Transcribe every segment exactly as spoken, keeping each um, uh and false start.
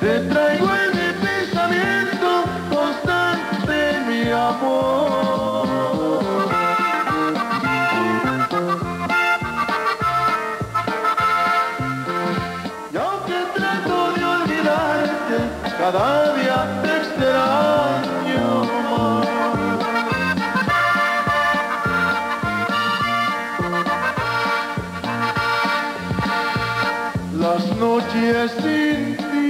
Te traigo en mi pensamiento constante, mi amor. Y aunque trato de olvidarte, cada día te extraño más. Las noches sin ti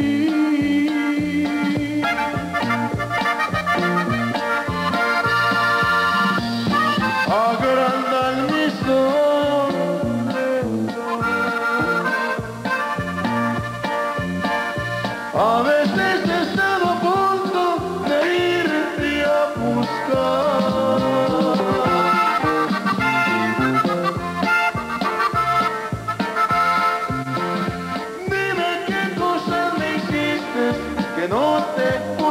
agrandan mi soledad. A veces he estado a punto de irte a buscar. Dime qué cosas me hiciste que no te